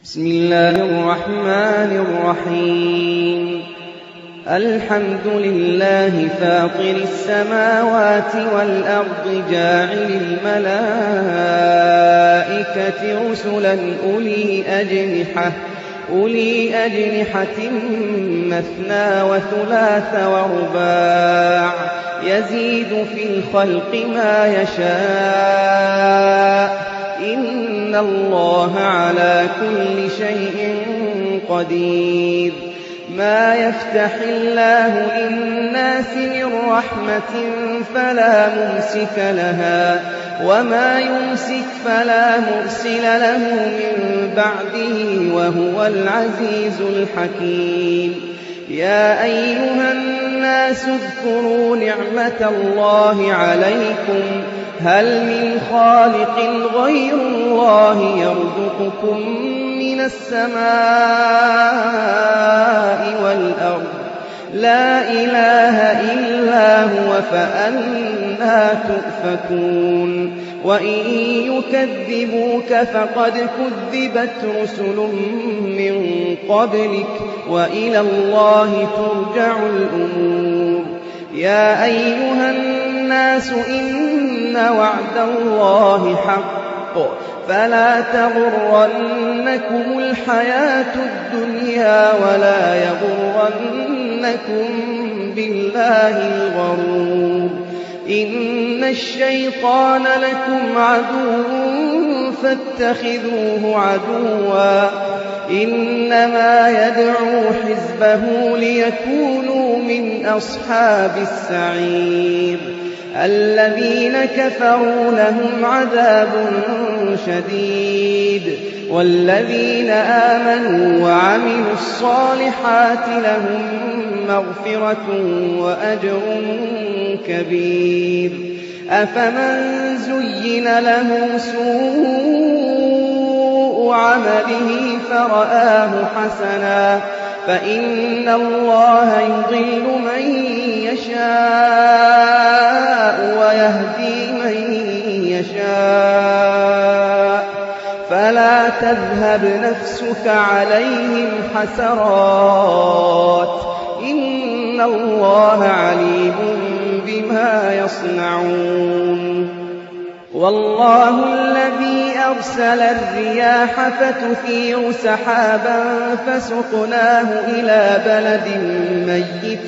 بسم الله الرحمن الرحيم الحمد لله فاطر السماوات والأرض جاعل الملائكة رسلا أولي أجنحة مثنى وثلاث ورباع يزيد في الخلق ما يشاء إن الله على كل شيء قدير ما يفتح الله للناس من رحمة فلا ممسك لها وما يمسك فلا مرسل له من بعده وهو العزيز الحكيم يا أيها الناس اذكروا نعمة الله عليكم هل من خالق غير الله يرزقكم من السماء والأرض لا إله إلا هو فأنى تؤفكون وإن يكذبوك فقد كذبت رسل من قبلك وإلى الله ترجع الأمور يا أيها الناس إن وعد الله حق فلا تغرنكم الحياة الدنيا ولا يغرنكم بالله الغرور إن الشيطان لكم عدو فاتخذوه عدوا إنما يدعو حزبه ليكونوا من أصحاب السعير الذين كفروا لهم عذاب شديد والذين آمنوا وعملوا الصالحات لهم مغفرة وأجر كبير أفمن زين له سوء عمله فرآه حسنا فإن الله يضل من يشاء ويهدي من يشاء فلا تذهب نفسك عليهم حسرات إن الله عليم بما يصنعون والله الذي أرسل الرياح فتثير سحابا فسقناه إلى بلد ميت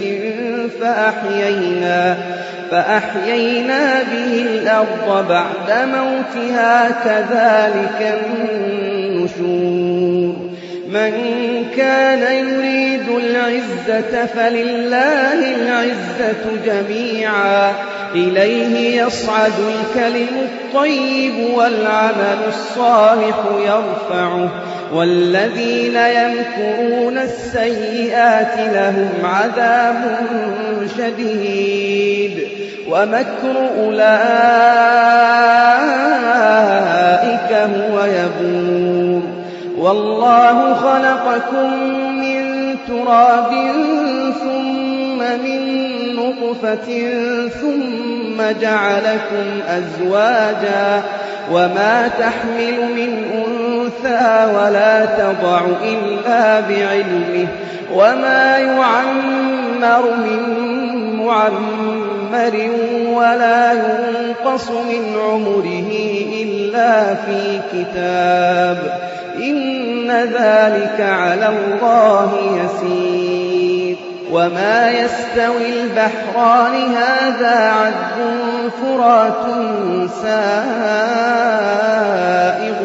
فأحيينا به الأرض بعد موتها كذلك النشور من كان يريد العزة فلله العزة جميعا إليه يصعد الكلم الطيب والعمل الصالح يرفعه والذين يمكرون السيئات لهم عذاب شديد ومكر أولئك هو يبور والله خلقكم من تراب ثم من نطفة ثم جعلكم أزواجا وما تحمل من أنثى ولا تضع إلا بعلمه وما يعمر من معمر ولا ينقص من عمره إلا في كتاب إن ذلك على الله يسير وما يستوي البحران هذا عذب فرات سائغ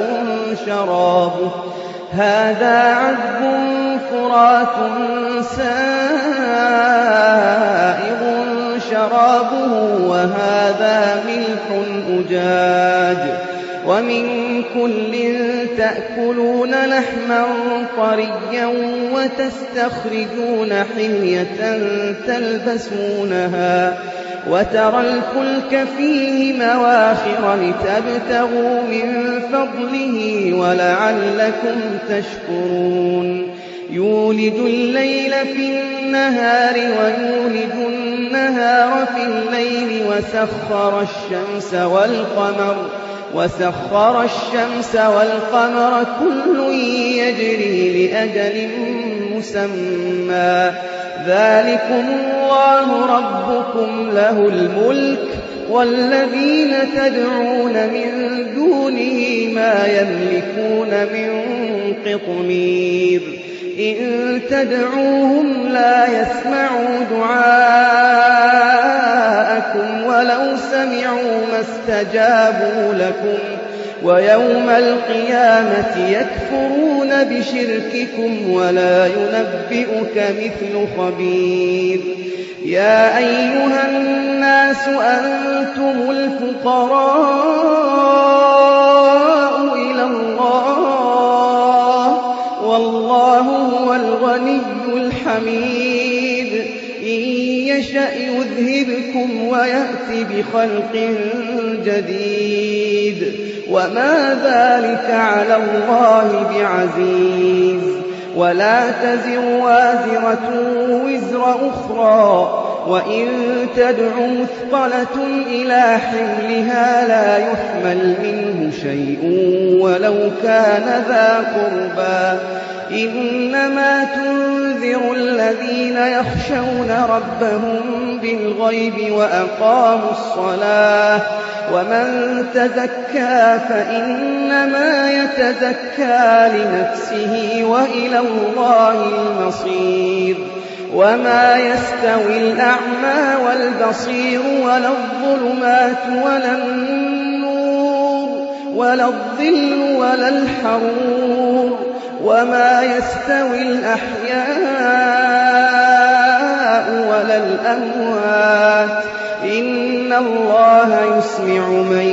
شرابه وهذا ملح أجاج ومن كل تأكلون لحما طريا وتستخرجون حلية تلبسونها وترى الفلك فيه مواخر لتبتغوا من فضله ولعلكم تشكرون يولج الليل في النهار ويولج النهار في الليل وسخر الشمس والقمر وسخر الشمس والقمر كل يجري لأجل مسمى ذلكم الله ربكم له الملك والذين تدعون من دونه ما يملكون من قطمير إن تدعوهم لا يسمعوا دعاءكم ولو سمعوا ما استجابوا لكم ويوم القيامة يكفرون بشرككم ولا ينبئك مثل خبير يا أيها الناس أنتم الفقراء إلى الله والله هو الغني الحميد إن يشأ يذهبكم ويأت بخلق جديد وما ذلك على الله بعزيز ولا تزر وازرة وزر أخرى وإن تدع مثقلة إلى حملها لا يحمل منه شيء ولو كان ذا قربى إنما تنذر الذين يخشون ربهم بالغيب وأقاموا الصلاة ومن تزكى فإنما يتزكى لنفسه وإلى الله المصير وما يستوي الأعمى والبصير ولا الظلمات ولا النور ولا الظل ولا الحرور وما يستوي الأحياء ولا الأموات إن الله يسمع من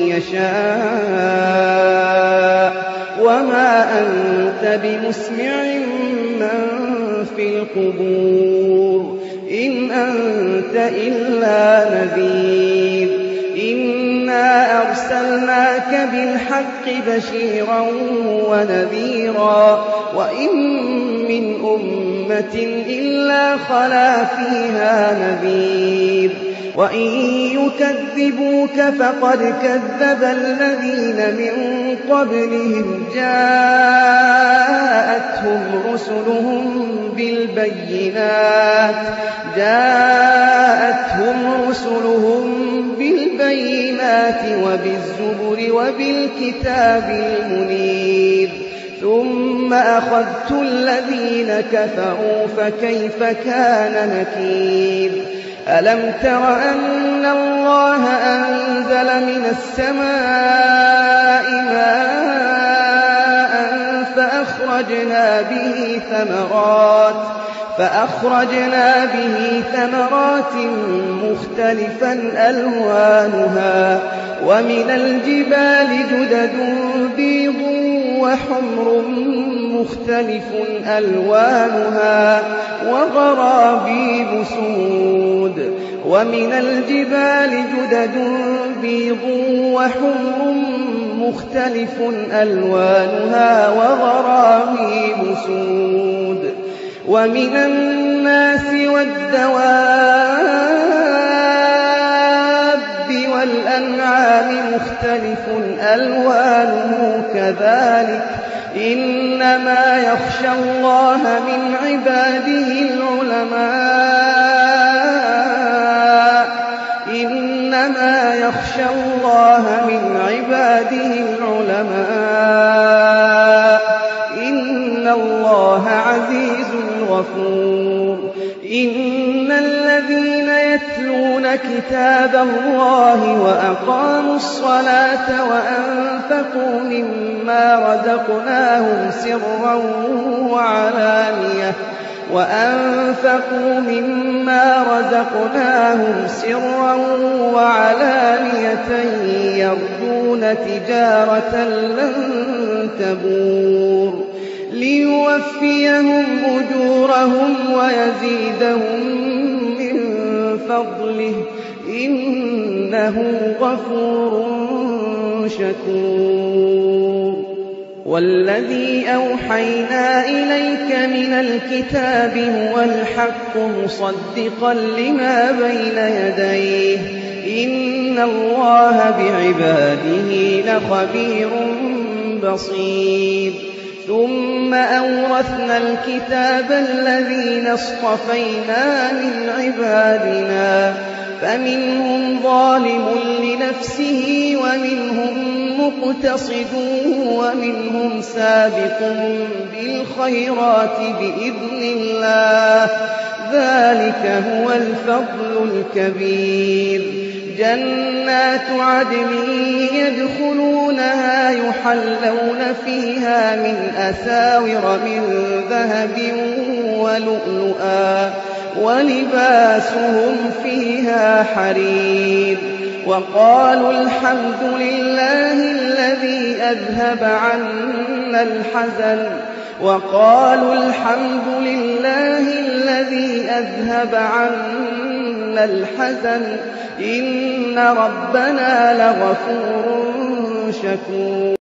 يشاء وما أنت بمسمع من في القبور إن أنت إلا نذير إنا أرسلناك بالحق بشيرا ونذيرا وإن من أمة إلا خلا فيها نذير وإن يكذبوك فقد كذب الذين من قبلهم جاءتهم رسلهم بالبينات وبالزبر وبالكتاب المنير ثم أخذت الذين كفروا فكيف كان نكير ألم تر أن الله أنزل من السماء ماء فأخرجنا به ثمرات مختلفا ألوانها ومن الجبال جدد بيض وحمر مختلف ألوانها وغرابيب سود ومن الجبال جدد بيض وحمر مختلف ألوانها وغرابيب سود ومن الناس والدواب والأنعام مختلف ألوانه كذلك إنما يخشى الله من عباده العلماء إن الله عزيز غفور إن الذين يتلون كتاب الله وأقاموا الصلاة وأنفقوا مما رزقناهم سرا وعلانية يرجون تجارة لن تبور ليوفيهم أجورهم ويزيدهم من فضله إنه غفور شكور والذي أوحينا إليك من الكتاب هو الحق مصدقا لما بين يديه إِنَّ اللَّهَ بِعِبَادِهِ لَخَبِيرٌ بَصِيرٌ ثُمَّ أَوْرَثْنَا الْكِتَابَ الَّذِينَ اصْطَفَيْنَا مِنْ عِبَادِنَا فَمِنْهُمْ ظَالِمٌ لِّنَفْسِهِ وَمِنْهُم مُّقْتَصِدٌ وَمِنْهُمْ سَابِقٌ بِالْخَيْرَاتِ بِإِذْنِ اللَّهِ ۚ ذَٰلِكَ هُوَ الْفَضْلُ الْكَبِيرُ جَنَّاتُ عَدْنٍ يَدْخُلُونَهَا يُحَلَّوْنَ فِيهَا مِنْ أَسَاوِرَ مِن ذَهَبٍ وَلُؤْلُؤًا وَلِبَاسُهُمْ فِيهَا حَرِيرٌ وَقَالُوا الْحَمْدُ لِلَّهِ الَّذِي أَذْهَبَ عَنَّا الْحَزَنَ ۖ إِنَّ رَبَّنَا لَغَفُورٌ شَكُورٌ